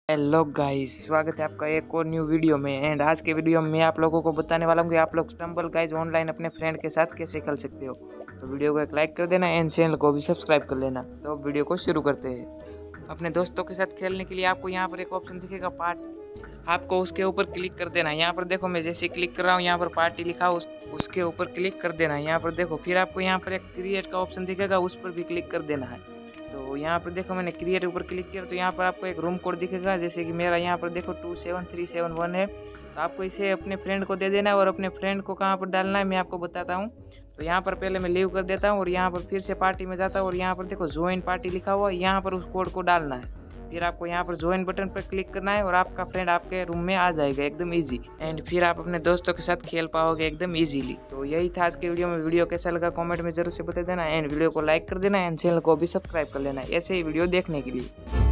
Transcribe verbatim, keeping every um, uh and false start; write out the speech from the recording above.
Hello guys, स्वागत है आपका एक और न्यू वीडियो में। एंड आज के वीडियो में मैं आप लोगों को बताने वाला हूँ कि आप लोग स्टम्बल गाइस ऑनलाइन अपने फ्रेंड के साथ कैसे खेल सकते हो। तो वीडियो को एक लाइक कर देना एंड चैनल को भी सब्सक्राइब कर लेना। तो वीडियो को शुरू करते हैं। अपने दोस्तों के साथ खेलने के लिए आपको यहाँ पर एक ऑप्शन दिखेगा पार्ट, आपको उसके ऊपर क्लिक कर देना। यहाँ पर देखो मैं जैसे क्लिक कर रहा हूँ, यहाँ पर पार्टी लिखा हो उस, उसके ऊपर क्लिक कर देना। यहाँ पर देखो फिर आपको यहाँ पर एक क्रिएट का ऑप्शन दिखेगा, उस पर भी क्लिक कर देना है। तो यहाँ पर देखो मैंने क्रिएट ऊपर क्लिक किया तो यहाँ पर आपको एक रूम कोड दिखेगा, जैसे कि मेरा यहाँ पर देखो two seven three seven one है। तो आपको इसे अपने फ्रेंड को दे देना है और अपने फ्रेंड को कहाँ पर डालना है मैं आपको बताता हूँ। तो यहाँ पर पहले मैं लीव कर देता हूँ और यहाँ पर फिर से पार्टी में जाता हूँ और यहाँ पर देखो ज्वाइन पार्टी लिखा हुआ है, यहाँ पर उस कोड को डालना है। फिर आपको यहाँ पर ज्वाइन बटन पर क्लिक करना है और आपका फ्रेंड आपके रूम में आ जाएगा एकदम इजी। एंड फिर आप अपने दोस्तों के साथ खेल पाओगे एकदम इजीली। तो यही था आज के वीडियो में। वीडियो कैसा लगा कमेंट में जरूर से बता देना एंड वीडियो को लाइक कर देना एंड चैनल को भी सब्सक्राइब कर लेना ऐसे ही वीडियो देखने के लिए।